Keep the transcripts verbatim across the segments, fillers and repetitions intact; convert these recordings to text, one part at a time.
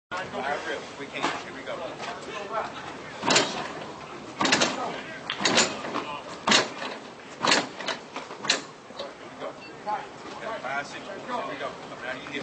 We can't. Here we go. Five, six. Here we go. Come down your hip.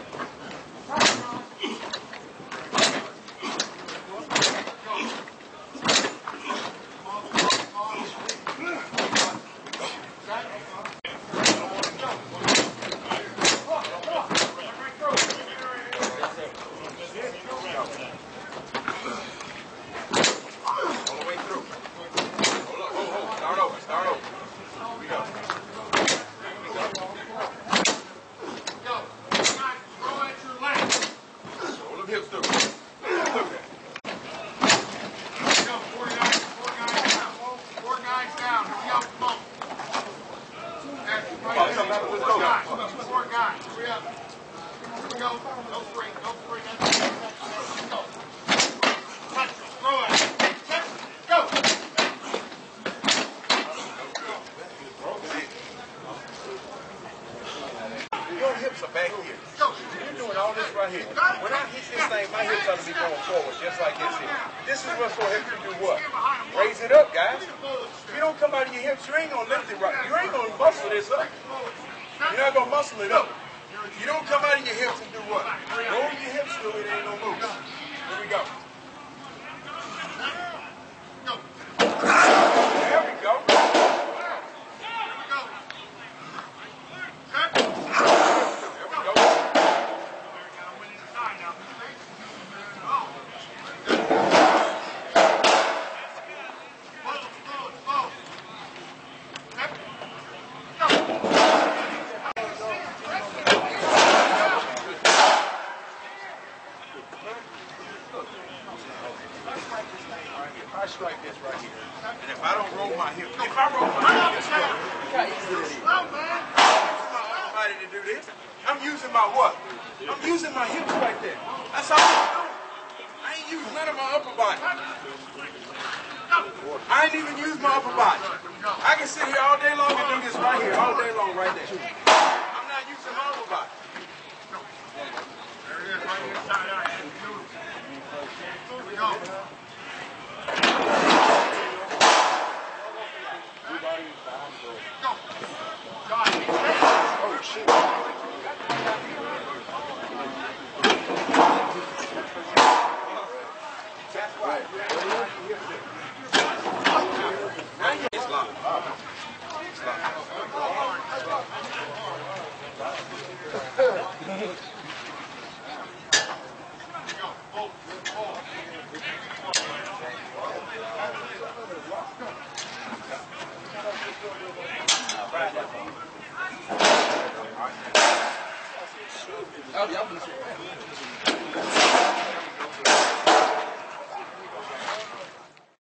All the way through. Hold up, hold, hold. Start over, start over. Here we go. Here we go. Go. Guys, throw at your left. Hold them hips through. Look at Go. Four guys, four guys down. Four guys down. Here we go. Come on. That's right. Come on, let's go. Four guys. Four guys. Hurry up. Here we go. No spring. No spring. Let's go. Touch it. Throw at it. Touch it. Go. Your hips are back here. Go. You're doing all this right here. When I hit this thing, my hips ought to be going forward, just like this here. This is what's going to help you do what? Raise it up, guys. If you don't come out of your hips, you ain't going to lift it right. You ain't going to muscle this up. You're not going to muscle it up. You don't come out of your hips and do what? Roll your hips through it, ain't no move. Here we go. There we go. I strike this right here, and if I don't roll my hips, if I roll my hips, look how easy it is. Somebody to do this. I'm using my what? I'm using my hips right there. That's all I'm doing. I ain't using none of my upper body. I ain't even use my upper body. I can sit here all day long and do this right here, all day long right there. I'm not using my upper body. There it is, right inside out. Here we go. Go. God, he's ready. Oh, shit. That's right. It's locked. It's locked.